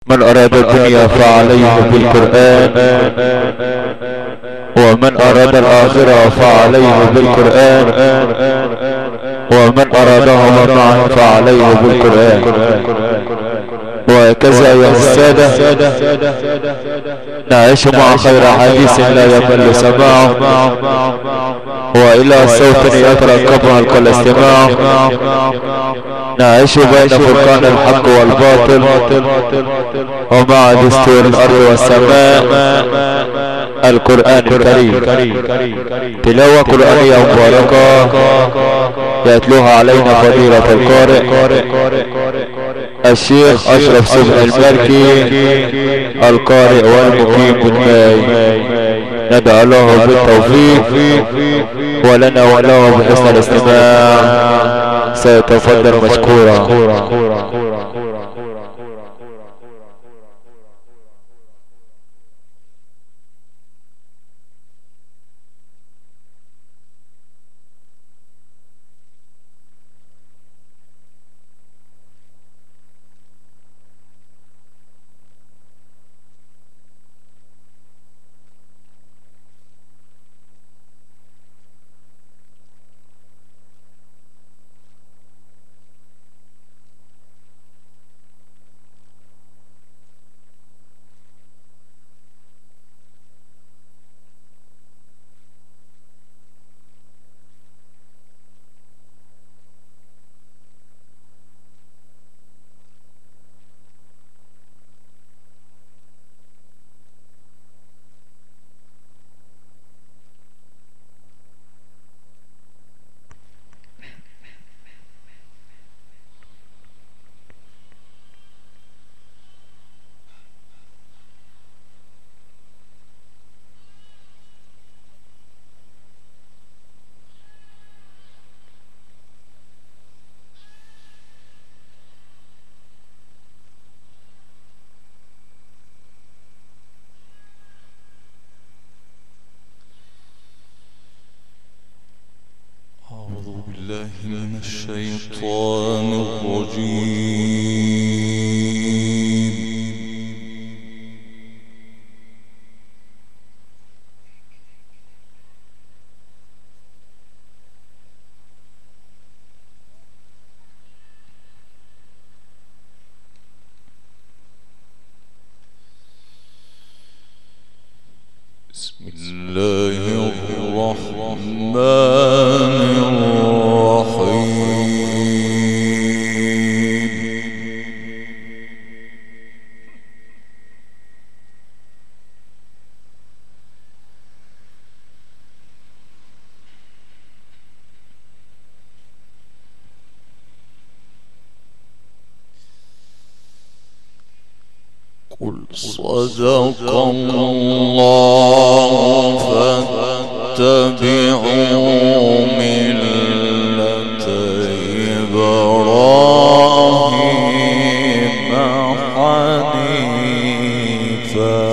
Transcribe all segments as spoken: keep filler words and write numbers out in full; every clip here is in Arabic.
من أراد الدنيا فعليه بالقرآن، ومن أراد الآخرة فعليه بالقرآن، ومن أرادهما معا فعليه بالقرآن. وهكذا أيها السادة نعيش مع خير حديث لا يمل سماعه، وإلى صوت يترقبها الكل استماعه. نعيش بين فرقان الحق والباطل، ومع دستور الأرض والسماء القرآن الكريم. تلاوة قرآنية مباركة يتلوها علينا فضيلة القارئ الشيخ أشرف سبحي المالكي القارئ والمقيم بالماي. ندعو له بالتوفيق ولنا وله بحسن الاستماع. سيتفضل مشكورا. أعوذ بالله من الشيطان الرجيم. بسم الله الرحمن الرحيم. قل صدق الله فاتبعوا ملة إبراهيم حنيفا.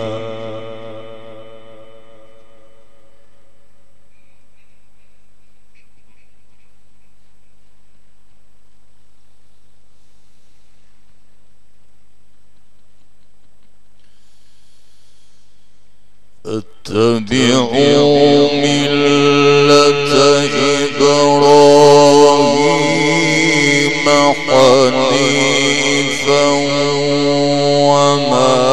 اتبعوا ملة إبراهيم حنيفا وما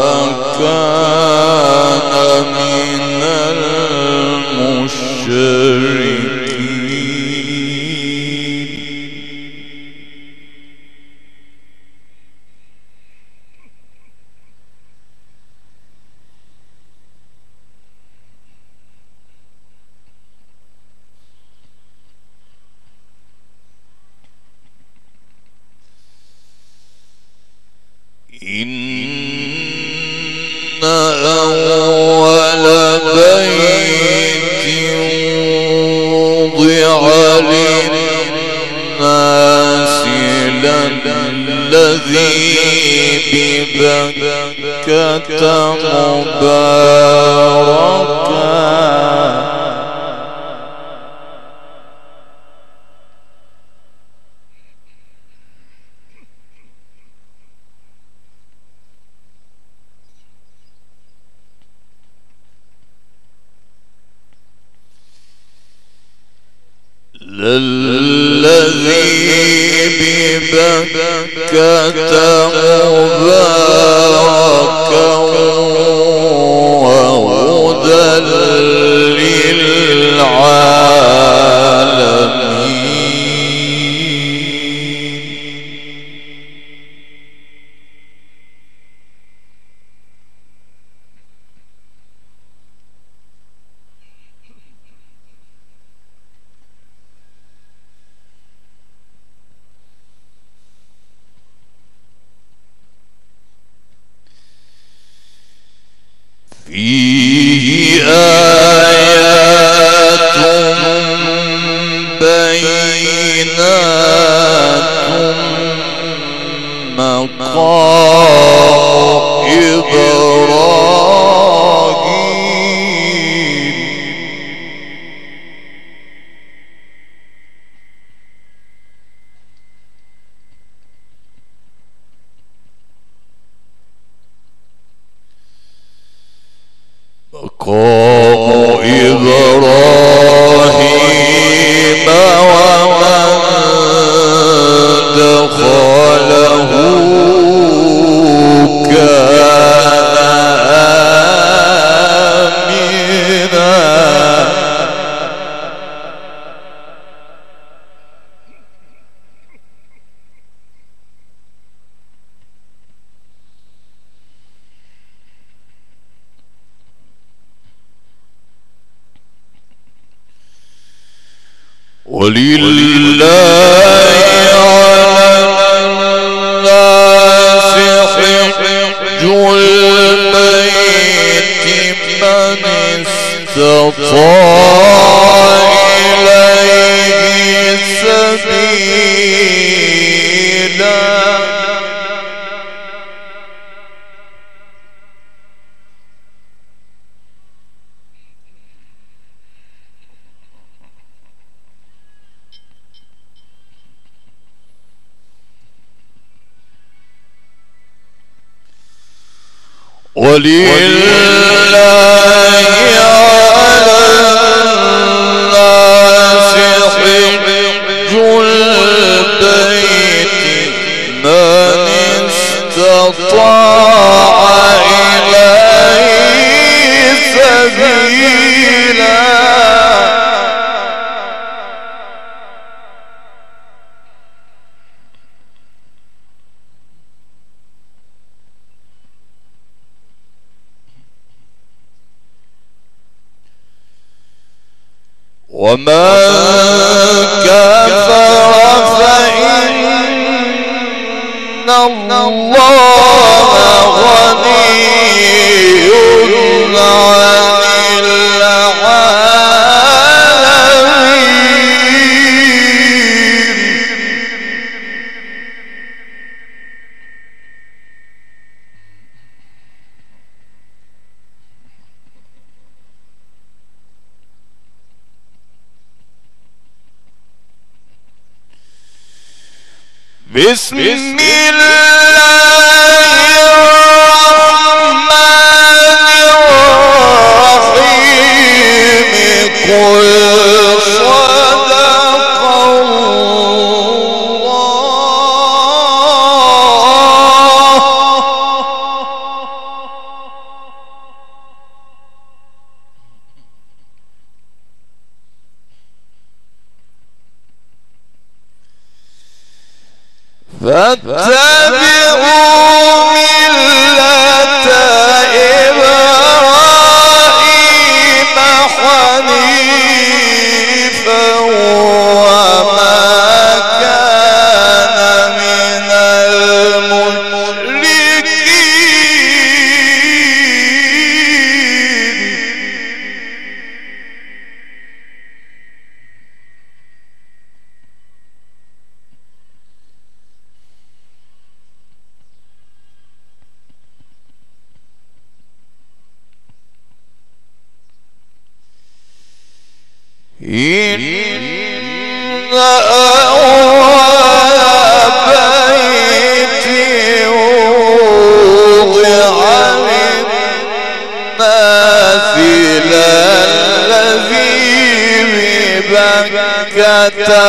كان من المشركين. إن أول بيت وضع للناس للذي ببكة مباركا الذي ببكة مباركا وهدى للعالمين. فيه آيات بينات مقام إبراهيم. مقام إبراهيم ومن دخله كان آمنا. ولله على الناس حج البيت من استطاع إليه سبيلا. ولله على الناس حج البيت من استطاع إليه سبيلا. ومن كفر فإن الله غني عن العالمين. بسم الله الرحمن الرحيم. قل صدق الله. فاتبعوا ملة إبراهيم حنيفا وما كان من المشركين. إن أول بيت وضع للناس للذي ببكة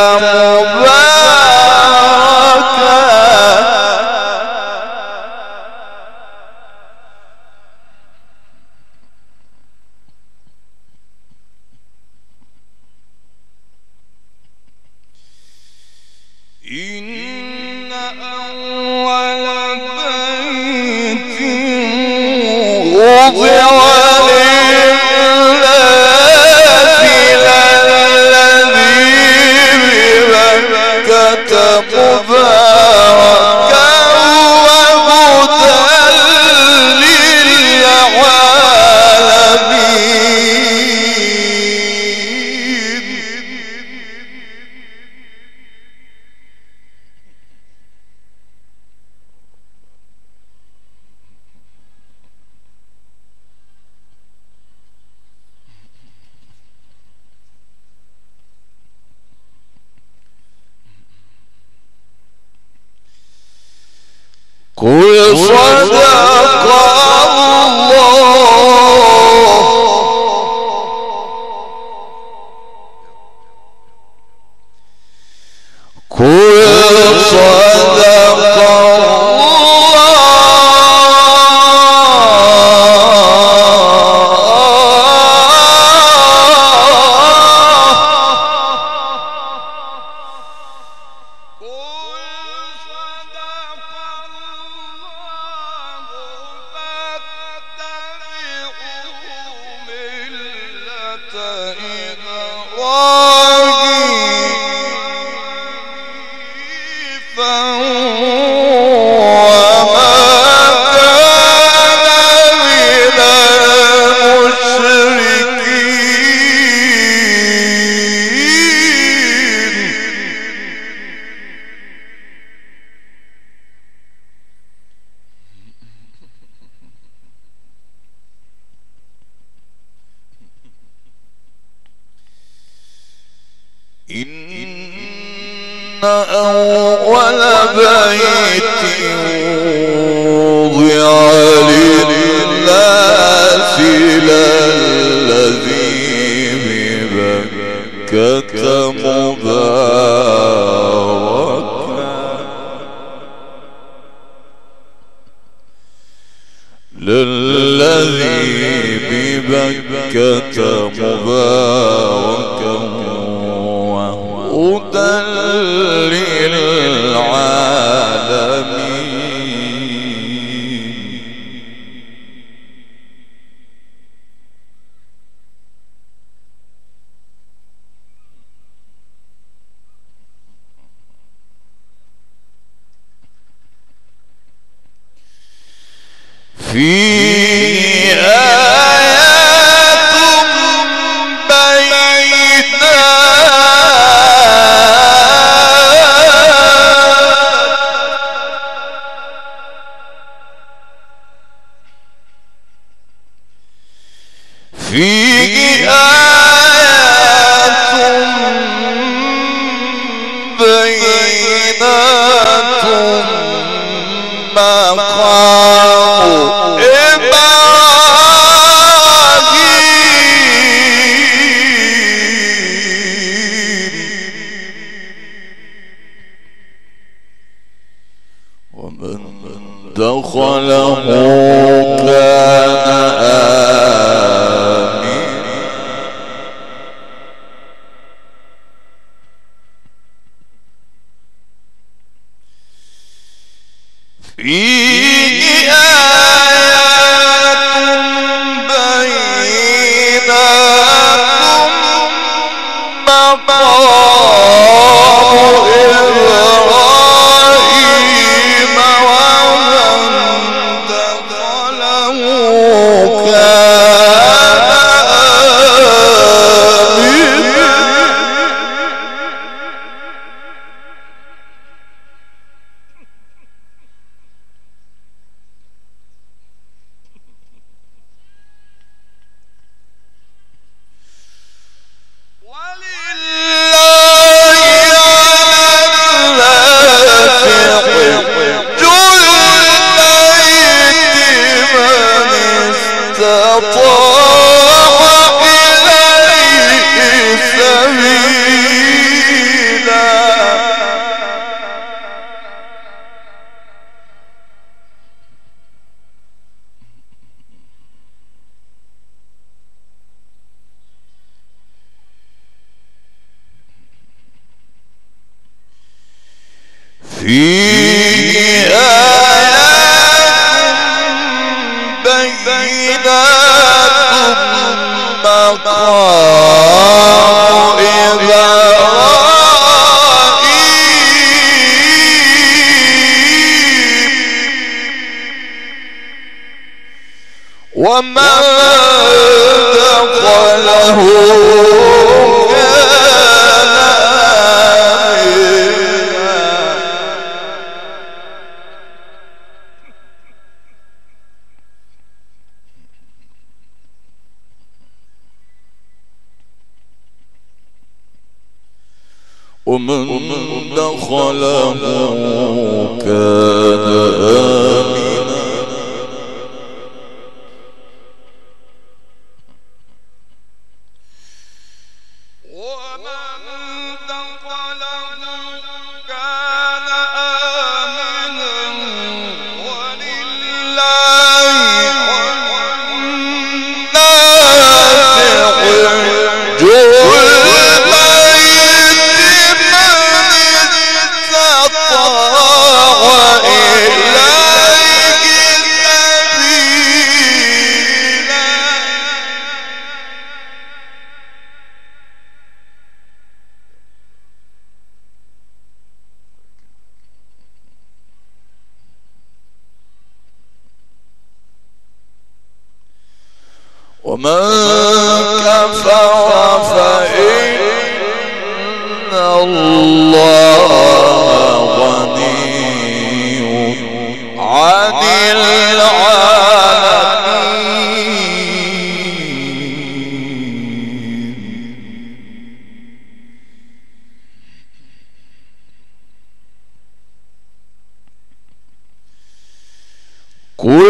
قل صدق الله قل صدق إن أول بيت وضع للناس للذي ببكة مباركا للذي ببكة مباركا وهدى للعالمين. فيه آيات بينات فيه آيات بينات مقام إبراهيم ومن دخله كان آمنا. فيه آيات بينات مقام إبراهيم ومن دخله كان آمنا. فيه آيات بينات مقام إبراهيم ومن دخله ومن دخله كان آمنا ومن دخله كان آمنا ولله والناس ومن كفر فإن الله غني عن العالمين قل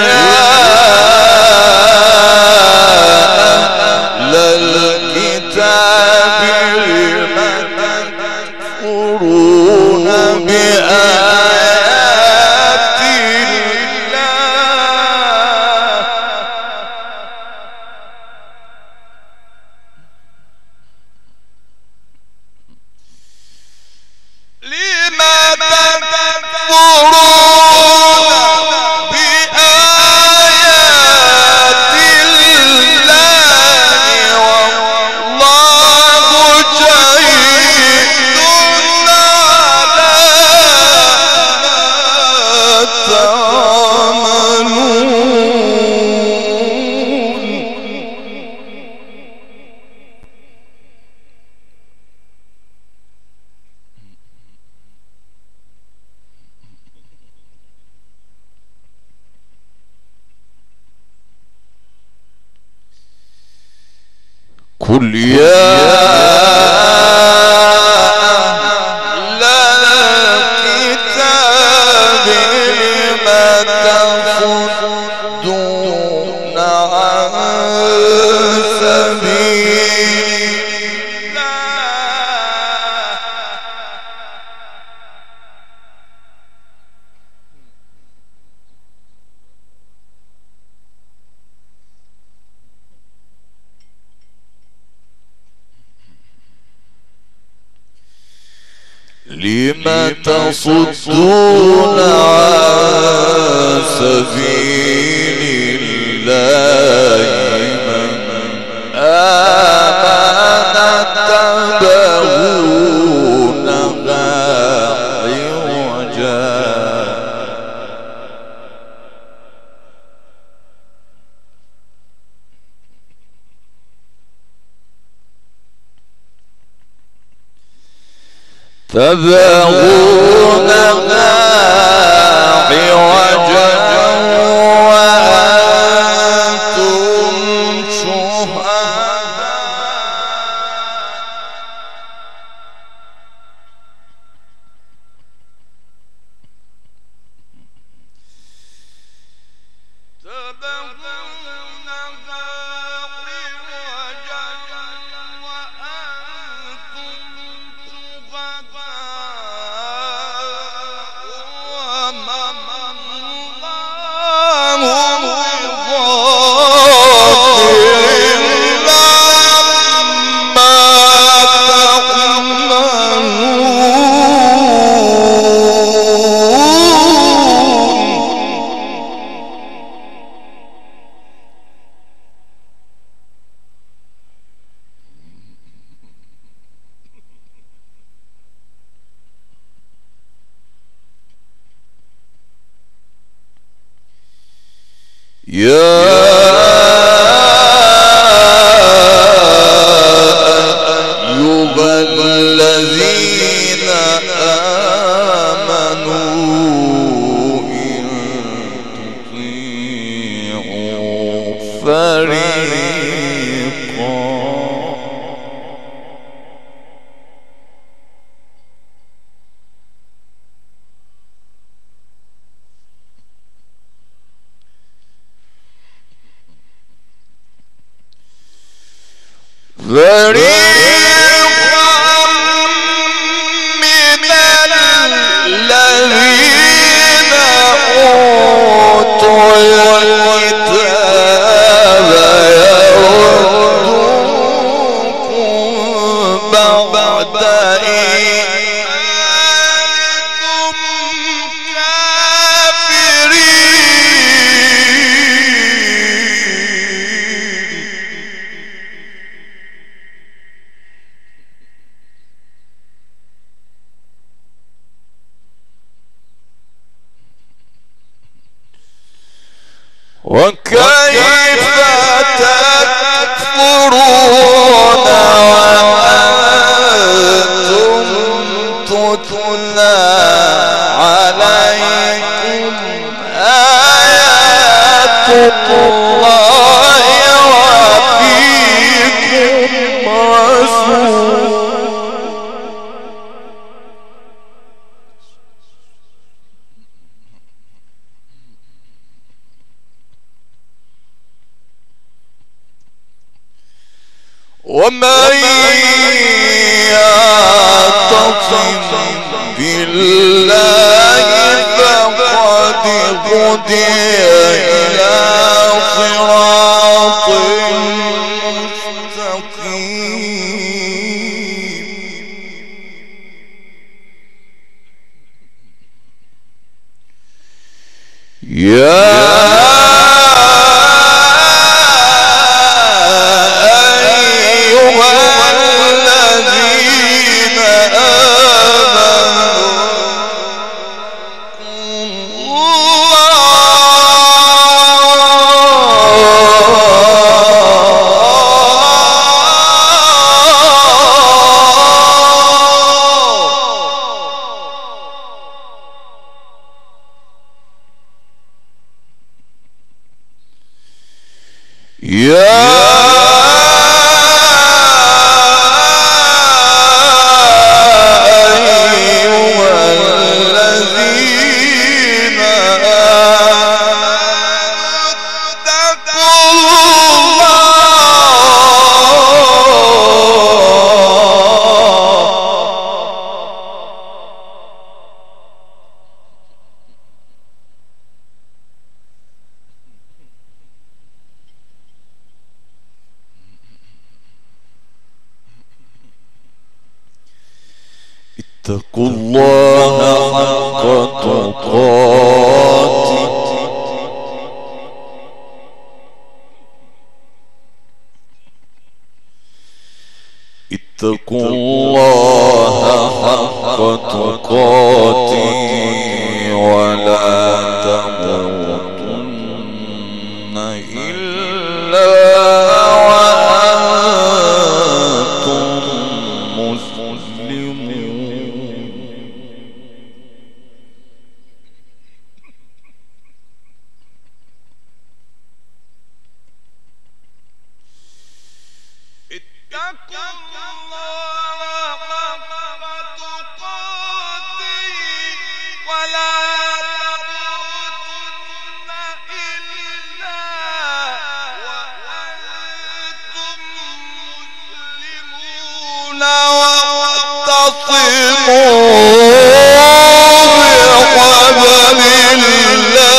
قل يا أهل الكتاب لم تصدون عن سبيل لم تصدون عن سبيل الله من آمن تبغونها عوجا تبغونها عوجا وأنتم شهداء تبغونها عوجا وأنتم يا أيها الذين آمنوا إن تطيعوا فريقا فريقا من الذين أوتوا الكتاب يردوكم بعد إيمانكم وكيف تكفرون وأنتم تتلى عليكم آيات الله وفيكم رسول ومن يعتصم بالله فقد هدي إلى صراط مستقيم. يا يا أيها الذين آمنوا اتقوا اتقوا الله حق تقاته اتقوا الله حق تقاته ولا تموتن إلا وأنتم مسلمون. اتقوا الله حق تقاته ولا تموتن إلا وأنتم مسلمون واعتصموا بحبل الله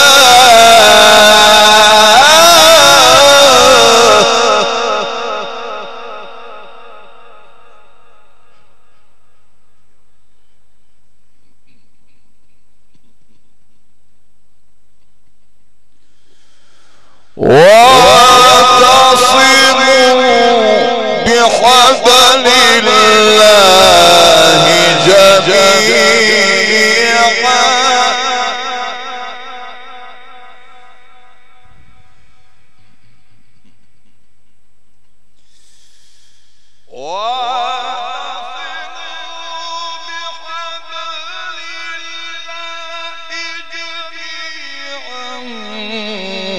واعتصموا بحبل الله جميعا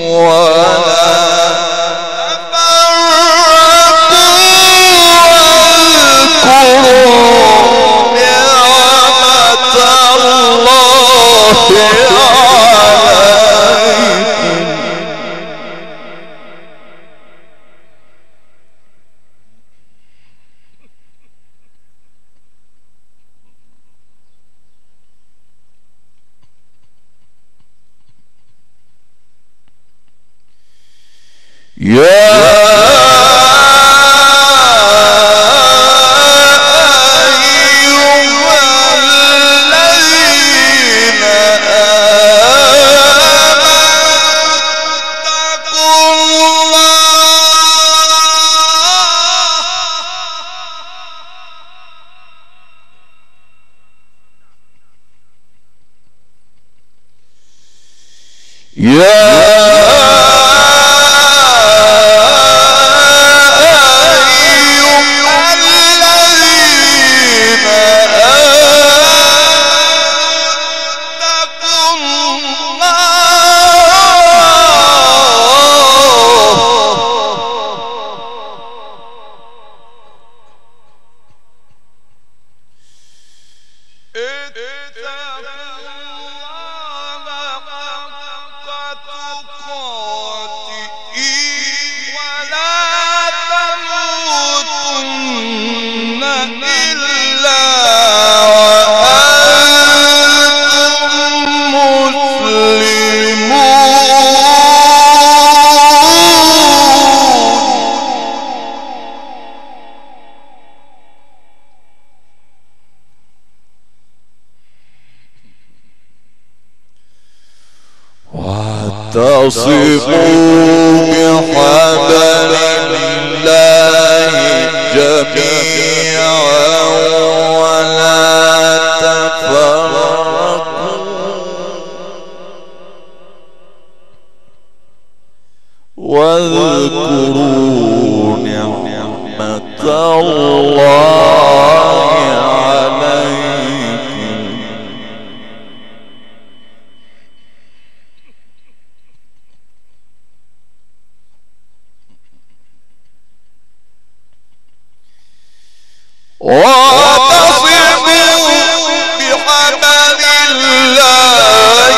واعتصموا بحبل الله جميعا ولا تفرقوا واذكروا نعمة الله عليكم واعتصموا بحبل الله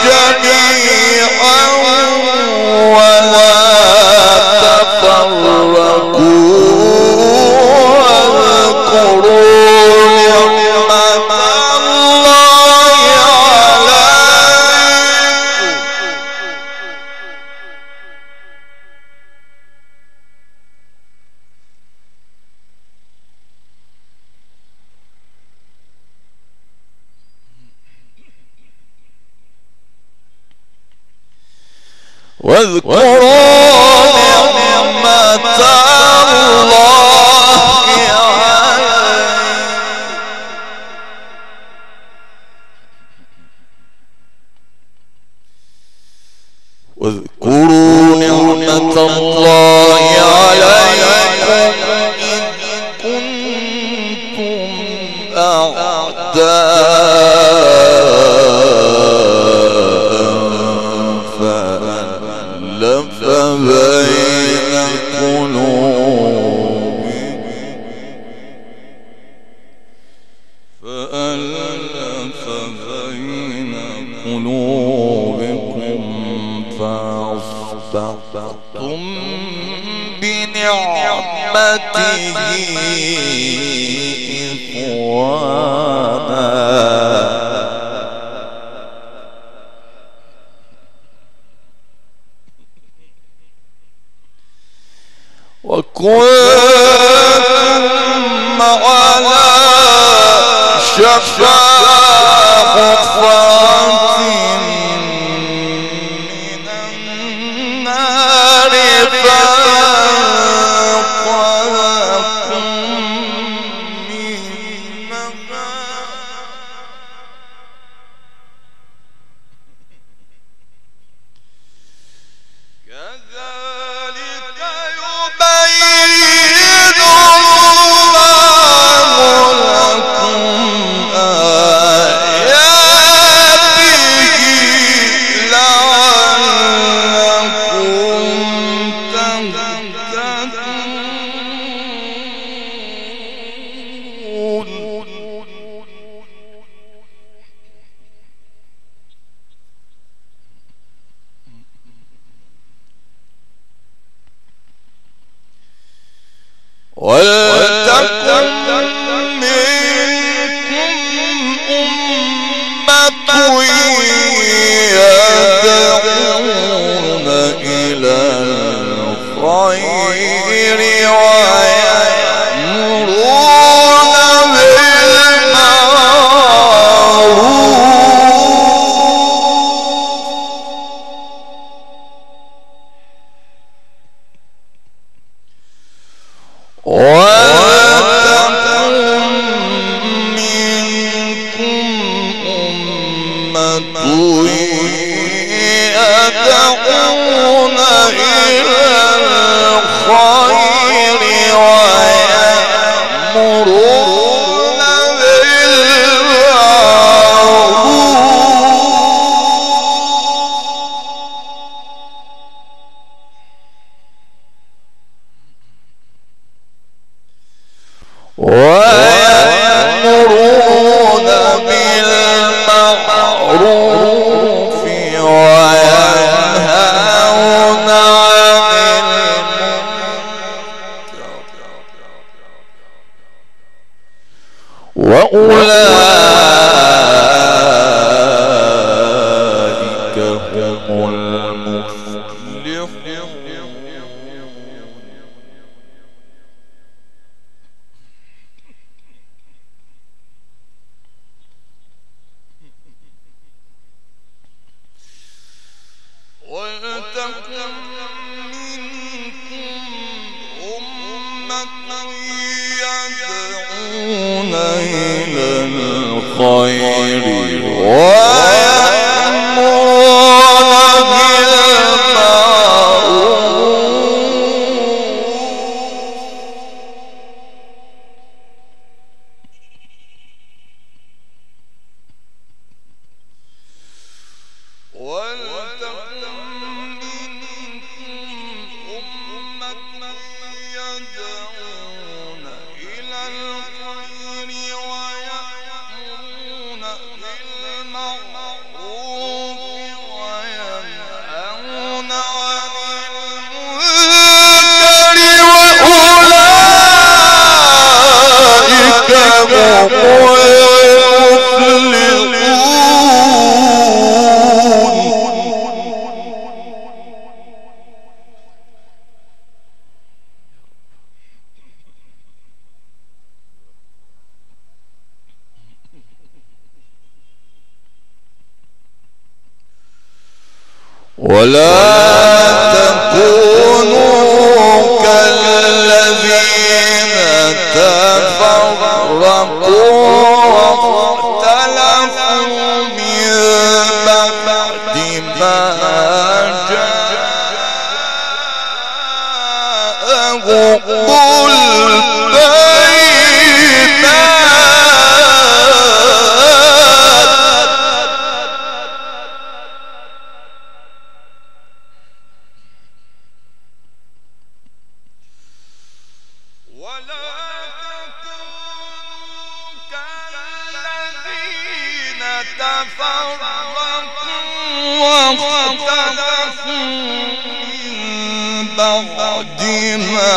جميعا ولا تفرقوا واذكروا نعمة الله عليكم واذكروا نعمة الله عليكم واذكروا نعمة الله عليكم إذ كنتم أعداء فألف بين قلوبكم فألف بين قلوبكم فأصبحتم بنعمته إخوانا وكنتم على شفا حفرة من النار فانقذكم منها كذلك يبين الله لكم آياته لعلكم ولتكن منكم أمة يدعون إلى الخير ويأمرون بالمعروف ولتكن منكم أمة يدعون إلى الخير ويأمرون بالمعروف ويأمرون بالمعروف وينهون عن المنكر وأولئك هم المفلحون. ولتكن منكم أمة يدعون إلى الخير ويأمرون بالمعروف ولتكن يدعون إلى الخير ويأمرون بالمعروف وينهون عن المنكر وأولئك هم ولا تكونوا كالذين تفرقوا واختلفوا من بعد ما جاءهم بعد ما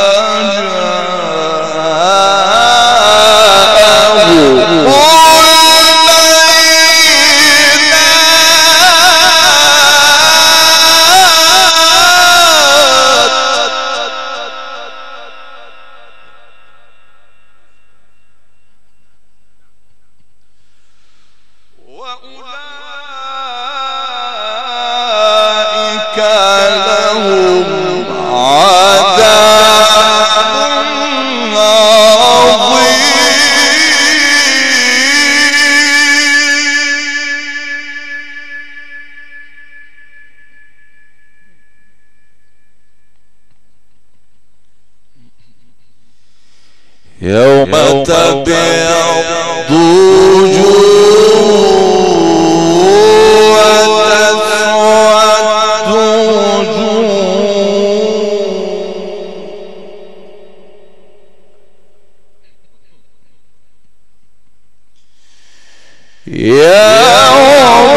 جاءهم وأولئك لهم عذاب عظيم. يوم تبيض وجوه وتسود وجوه يوم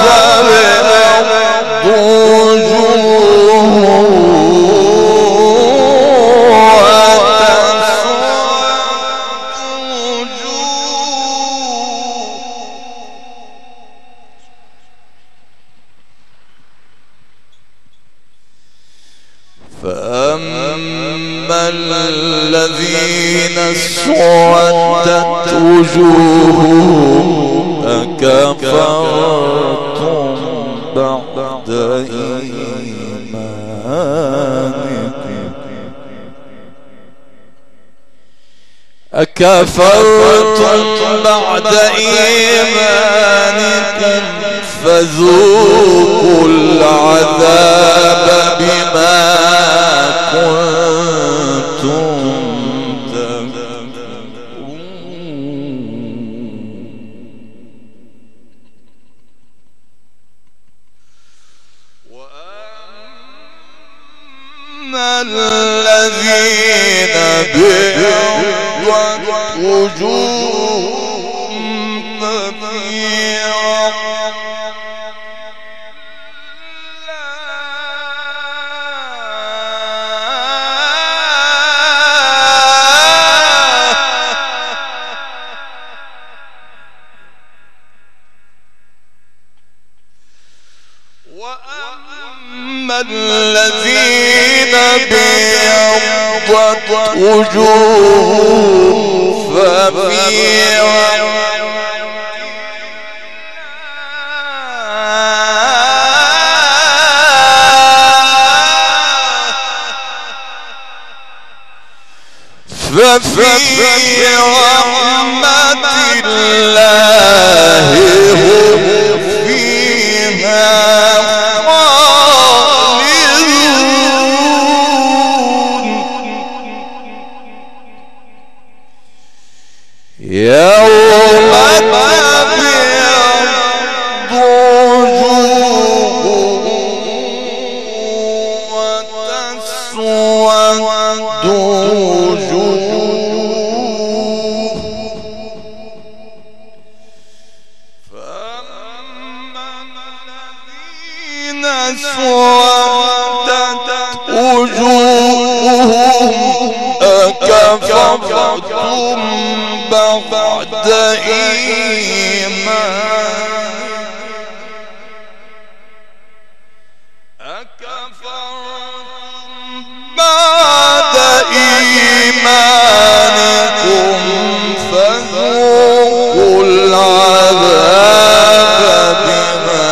تبيض وجوه وتسود فأما الذين اسودت وجوههم أكفرتم بعد إيمانكم أكفرتم بعد إيمانكم فذوقوا العذاب بما كنتم تكفرون. وأما الذين بيضت وجوههم ففي وأما الذين بيضت وجوههم ففي ففي رحمة الله هم فيها خالدون. يوم تبيض وجوه وتسود وجوه فأما الذين اسودت وجوههم أكفرتم بعد إيمان أكفرتم بعد إيمانكم فذوقوا العذاب بما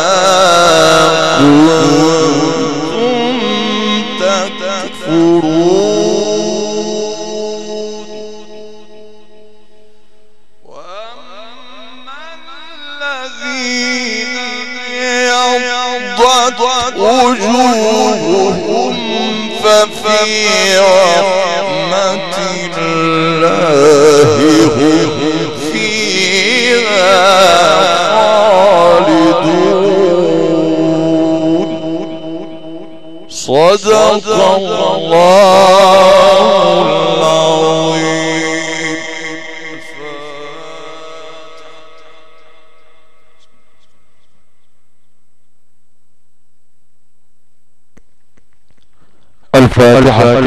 كنتم تكفرون. وأما الذين ابيضت وجوههم ففي رحمة الله هم فيها خالدون. صدق الله العظيم. الفاتحة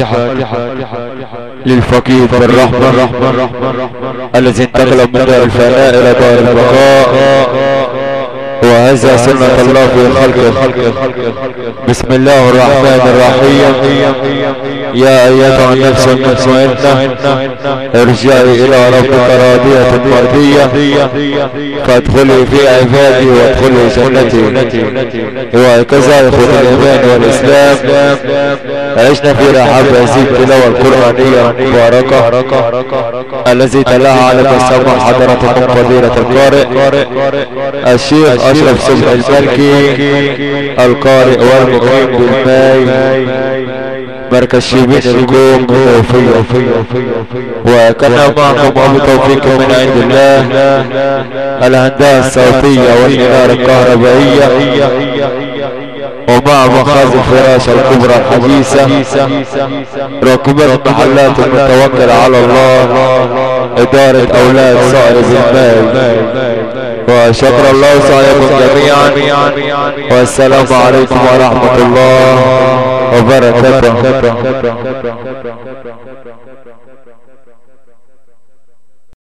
للفقيد بالرحمة الذي انتقل من دار الفناء إلى دار البقاء، وهذا سنة الله في خلقه. بسم الله الرحمن الرحيم. يا أيتها النفس المطمئنة ارجعي إلى ربك راضية مرضية فادخلي في عبادي وادخلي جنتي. وهكذا يا إخوة الإيمان والإسلام عشنا في رحاب هذه التلاوة القرآنية المباركة الذي تلاها على مسمى حضرتكم فضيلة القارئ الشيخ أشرف صبحي المالكي القارئ والمقيم بالماي مركز شبين الكوم توفيق. وكان معكم أبو توفيق من عند الله الهندسة الصوتية والإنارة الكهربائية، ومع مخازن الفراشة الكبرى الحديثة، ركبت محلات المتوكل على الله، إدارة أولاد صائر بالمال. وشكر الله سعيكم جميعا، والسلام عليكم ورحمة الله وبركاته.